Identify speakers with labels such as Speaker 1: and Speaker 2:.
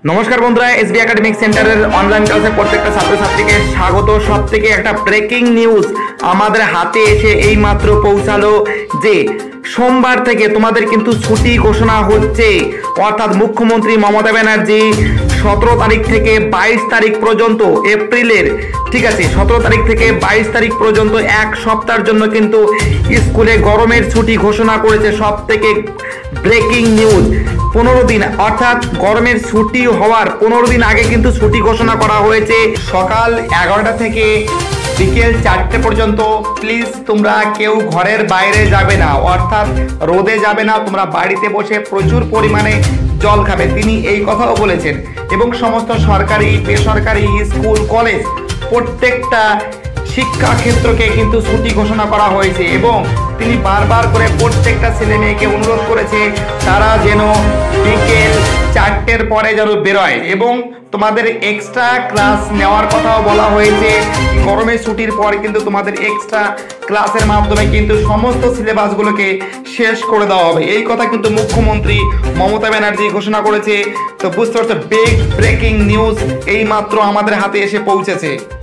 Speaker 1: নমস্কার বন্ধুরা, SB academic সেন্টারের অনলাইন ক্লাসে প্রত্যেকটা ছাত্রছাত্রীকে স্বাগত। সব থেকে একটা ব্রেকিং নিউজ আমাদের হাতে এসে এই মাত্র পৌঁছালো যে সোমবার থেকে তোমাদের কিন্তু ছুটি ঘোষণা হচ্ছে। অর্থাৎ মুখ্যমন্ত্রী মমতা ব্যানার্জি 17 তারিখ থেকে 22 তারিখ পর্যন্ত এপ্রিলের, ঠিক আছে, 17 তারিখ থেকে 22 তারিখ পর্যন্ত এক সপ্তাহের জন্য কিন্তু স্কুলে গরমের ছুটি ঘোষণা করেছে। সব থেকে ব্রেকিং নিউজ, 15 দিন অর্থাৎ গরমের ছুটি হওয়ার 15 দিন আগে কিন্তু ছুটি ঘোষণা করা হয়েছে। সকাল 11টা থেকে বিকেল 4টে পর্যন্ত প্লিজ তোমরা কেউ ঘরের বাইরে যাবে না, অর্থাৎ রোদে যাবে না, তোমরা বাড়িতে বসে প্রচুর পরিমাণে জল খাবে। তিনি এই কথাও বলেছেন এবং সমস্ত সরকারি বেসরকারি স্কুল কলেজ প্রত্যেকটা শিক্ষা ক্ষেত্রকে কিন্তু ছুটি ঘোষণা করা হয়েছে এবং তিনি বারবার করে প্রত্যেকটা ছেলে মেয়েকে অনুরোধ করেছে তারা যেন বিকেল 4টের পরে যেন বেরোয় এবং তোমাদের এক্সট্রা ক্লাস নেওয়ার কথাও বলা হয়েছে। গরমের ছুটির পর কিন্তু তোমাদের এক্সট্রা ক্লাসের মাধ্যমে কিন্তু সমস্ত সিলেবাসগুলোকে শেষ করে দেওয়া হবে। এই কথা কিন্তু মুখ্যমন্ত্রী মমতা ব্যানার্জি ঘোষণা করেছে। তো বুঝতে পারছো, বিগ ব্রেকিং নিউজ এই মাত্র আমাদের হাতে এসে পৌঁছেছে।